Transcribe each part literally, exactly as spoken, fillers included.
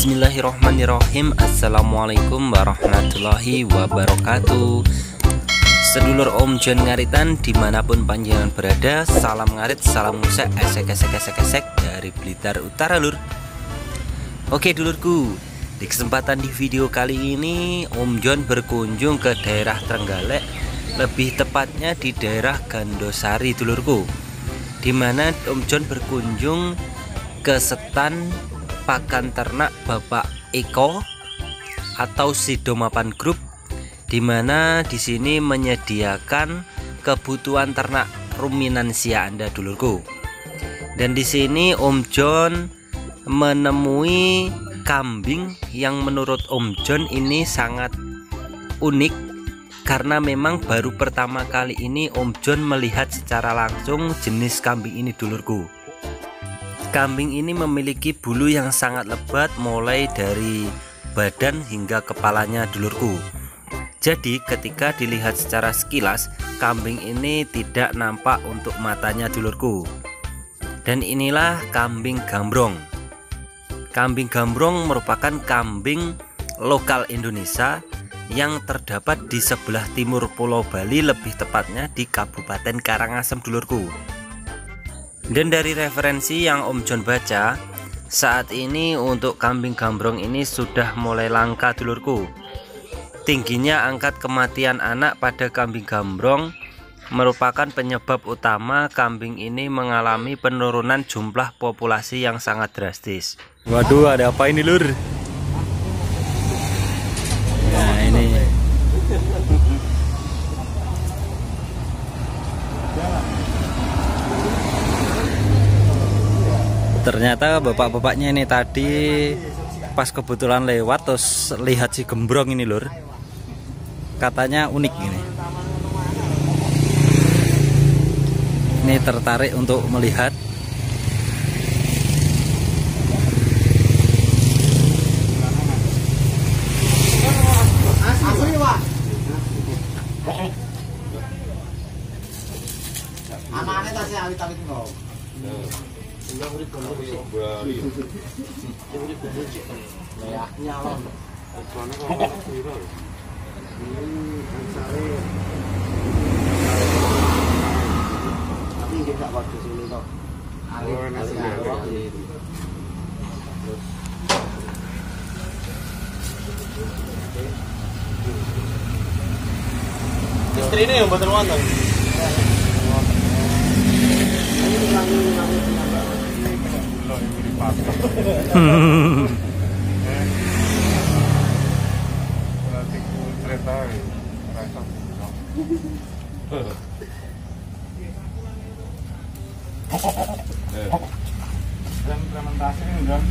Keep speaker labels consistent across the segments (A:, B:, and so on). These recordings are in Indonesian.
A: Bismillahirrahmanirrahim. Assalamualaikum warahmatullahi wabarakatuh. Sedulur Om John Ngaritan dimanapun panjenengan berada, salam ngarit, salam ngusek, esek esek esek esek dari Blitar Utara lur. Oke dulurku, di kesempatan di video kali ini Om John berkunjung ke daerah Trenggalek, lebih tepatnya di daerah Gandosari dulurku, dimana Om John berkunjung ke setan pakan ternak Bapak Eko atau Sidomapan Group, dimana di sini menyediakan kebutuhan ternak ruminansia Anda dulurku. Dan di sini Om John menemui kambing yang menurut Om John ini sangat unik, karena memang baru pertama kali ini Om John melihat secara langsung jenis kambing ini dulurku. Kambing ini memiliki bulu yang sangat lebat mulai dari badan hingga kepalanya dulurku. Jadi ketika dilihat secara sekilas, kambing ini tidak nampak untuk matanya dulurku. Dan inilah kambing gambrong. Kambing gambrong merupakan kambing lokal Indonesia yang terdapat di sebelah timur Pulau Bali, lebih tepatnya di Kabupaten Karangasem dulurku. Dan dari referensi yang Om John baca, saat ini untuk kambing gambrong ini sudah mulai langka dulurku. Tingginya angka kematian anak pada kambing gambrong merupakan penyebab utama kambing ini mengalami penurunan jumlah populasi yang sangat drastis. Waduh, ada apa ini lur? Nah ini ternyata bapak-bapaknya ini tadi pas kebetulan lewat terus lihat si gembrong ini lur, katanya unik ini. Ini tertarik untuk melihat.
B: Istri ini yang buatan wonten. Implementasi ini udah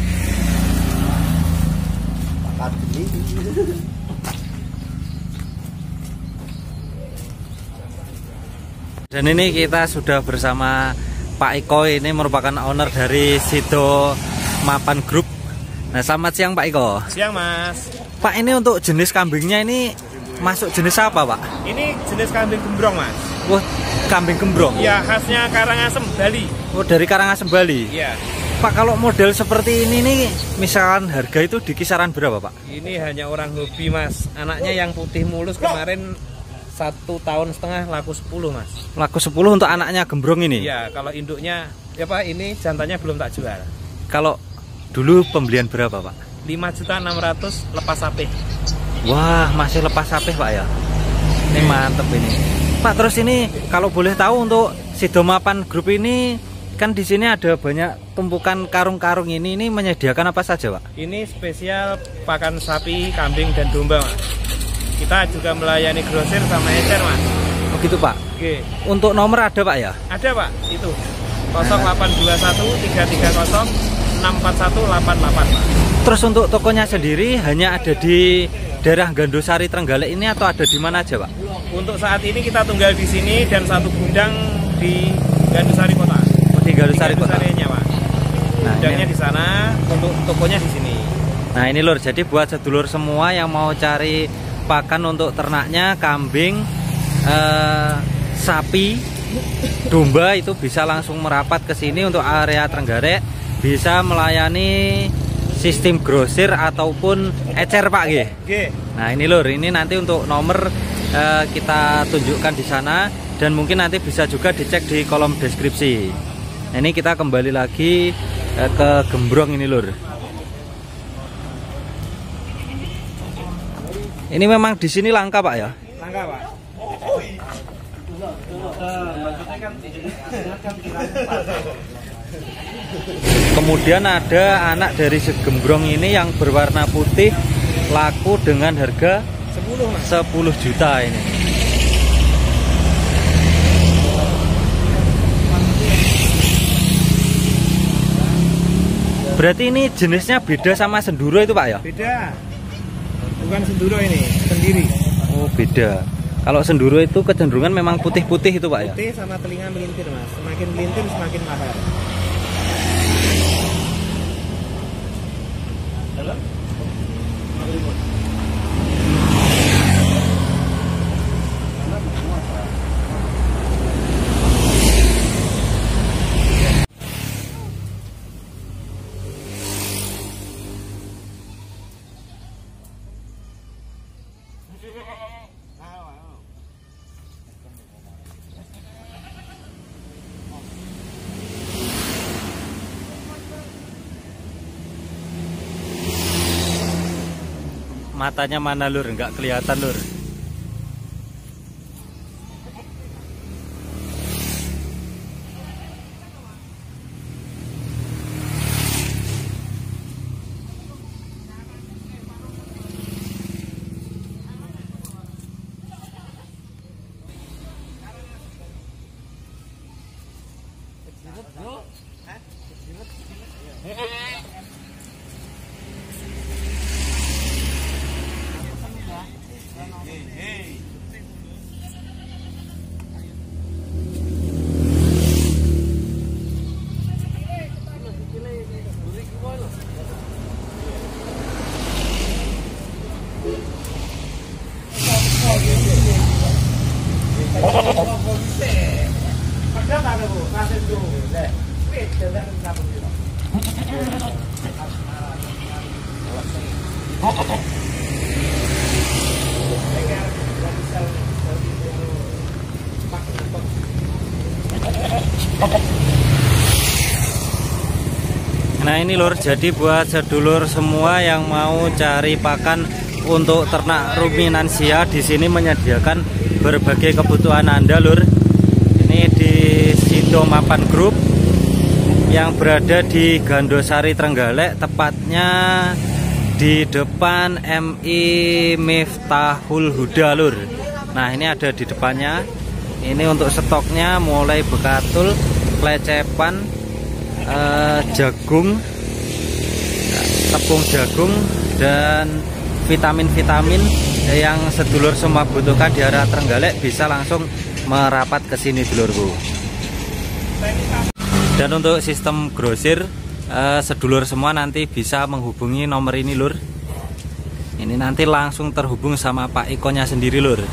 A: dan ini kita sudah bersama Pak Eko, ini merupakan owner dari Sidomapan Group. Nah, selamat siang Pak Eko.
B: Siang Mas.
A: Pak, ini untuk jenis kambingnya ini masuk jenis apa Pak?
B: Ini jenis kambing gembrong Mas.
A: Wah, kambing gembrong?
B: Iya, khasnya Karangasem, Bali.
A: Oh, dari Karangasem, Bali?
B: Iya.
A: Pak, kalau model seperti ini nih, misalkan harga itu di kisaran berapa Pak?
B: Ini hanya orang hobi Mas. Anaknya yang putih mulus kemarin satu tahun setengah laku sepuluh Mas.
A: Laku sepuluh untuk anaknya gembrong ini?
B: Iya, kalau induknya ya Pak, ini jantannya belum tak jual.
A: Kalau dulu pembelian berapa Pak?
B: lima juta enam ratus lepas sapi.
A: Wah, masih lepas sapi Pak ya? Ini mantep ini Pak. Terus ini kalau boleh tahu untuk Sidomapan Group ini, kan di sini ada banyak tumpukan karung-karung ini, ini menyediakan apa saja Pak?
B: Ini spesial pakan sapi, kambing dan domba Mas. Kita juga melayani grosir sama ecer Mas.
A: Oh gitu Pak?
B: Oke.
A: Untuk nomor ada Pak ya?
B: Ada Pak, itu nol delapan dua satu tiga tiga nol enam empat satu delapan delapan Pak.
A: Terus untuk tokonya sendiri hanya ada di daerah Gandosari Trenggalek ini atau ada di mana aja Pak?
B: Untuk saat ini kita tunggal di sini dan satu gudang di Gandosari Kota.
A: Oh, di Gandosari Kota.
B: Gandosarinya Pak.
A: Nah,
B: gudangnya
A: ini
B: di sana, untuk tokonya di sini.
A: Nah ini lur, jadi buat sedulur semua yang mau cari pakan untuk ternaknya, kambing, eh, sapi, domba, itu bisa langsung merapat ke sini untuk area Trenggalek. Bisa melayani sistem grosir ataupun ecer Pak nggih.
B: Nggih.
A: Nah ini lur, ini nanti untuk nomor uh, kita tunjukkan di sana dan mungkin nanti bisa juga dicek di kolom deskripsi. Nah, ini kita kembali lagi uh, ke gembrong ini lur. Ini memang di sini langka Pak ya?
B: Langka Pak.
A: Kemudian ada anak dari segembrong ini yang berwarna putih, laku dengan harga sepuluh juta ini. Berarti ini jenisnya beda sama senduro itu Pak ya?
B: Beda. Bukan senduro ini, sendiri.
A: Oh beda. Kalau senduro itu kecenderungan memang putih-putih itu Pak ya?
B: Putih sama telinga melintir Mas. Semakin melintir semakin mahal.
A: Matanya mana lur? Nggak kelihatan lur. Nah ini lur, jadi buat sedulur semua yang mau cari pakan untuk ternak ruminansia, di sini menyediakan berbagai kebutuhan Anda lur. Ini di Sido Mapan Group yang berada di Gandosari Trenggalek, tepatnya di depan M I Miftahul Huda lur. Nah ini ada di depannya. Ini untuk stoknya mulai bekatul, klecepan, Uh, jagung, tepung jagung, dan vitamin-vitamin yang sedulur semua butuhkan di area Trenggalek bisa langsung merapat ke sini dulurku. Dan untuk sistem grosir, uh, sedulur semua nanti bisa menghubungi nomor ini lur. Ini nanti langsung terhubung sama Pak Ikonya sendiri lur.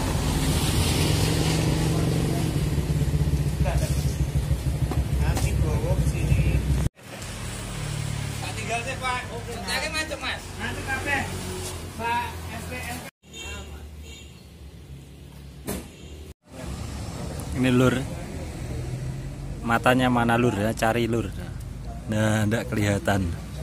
A: Ini lur, matanya mana lur ya, cari lur. Nah, enggak kelihatan.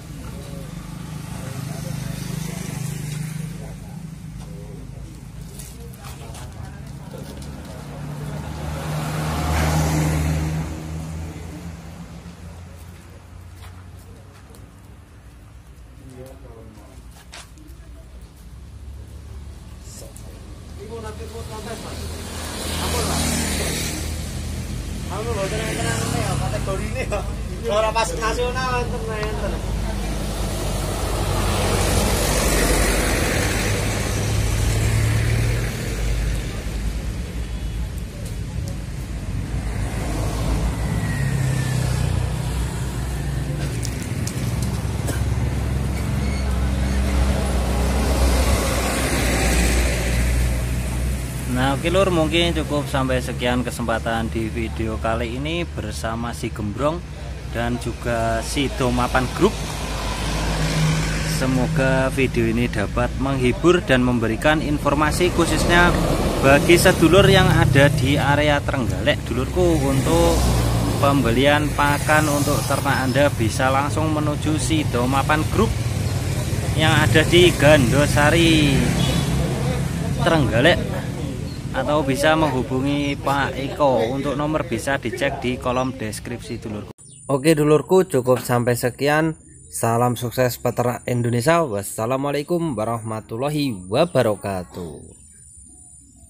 B: Kamu lho tenang-tenang ya kategori ini ya. Ora pas nasional enten-enten.
A: Nah oke lur, mungkin cukup sampai sekian kesempatan di video kali ini bersama si Gembrong dan juga Sido Mapan Group. Semoga video ini dapat menghibur dan memberikan informasi khususnya bagi sedulur yang ada di area Trenggalek. Dulurku, untuk pembelian pakan untuk ternak Anda bisa langsung menuju Sidomapan Group yang ada di Gandosari Trenggalek, atau bisa menghubungi Pak Eko. Untuk nomor bisa dicek di kolom deskripsi dulurku. Oke dulurku, cukup sampai sekian. Salam sukses peternak Indonesia. Wassalamualaikum warahmatullahi wabarakatuh.